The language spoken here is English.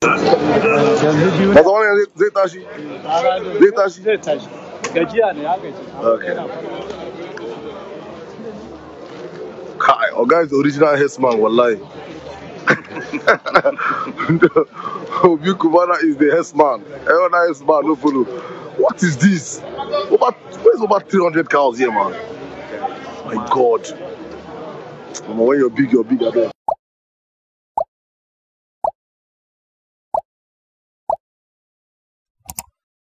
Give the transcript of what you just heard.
Mas wani zai tashi? Zai tashi? Zai tashi. Gajiya ne ya gaji. Okay. Kai, Oga is the original Hessman, wallahi. Obi-cubana is the Hessman. Everyone Hessman, no follow. What is this? Where's over 300 cows here, man? My God. When you're big, I bet.